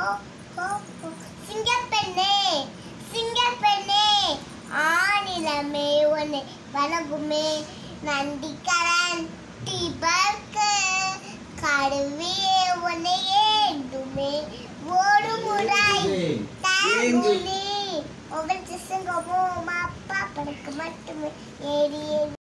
சிங்கப்பெண்ணே சிங்கப்பெண்ணே ஆனிலமே உன்னை வணங்குமே நந்திக்கரன் தீபர்க்க கடுவே உன்னை ஏந்துமே ஒரு முறை தாங்குனி ஒவ்வொரு சிங்கமும் அப்பா படுக்க மட்டுமே ஏறி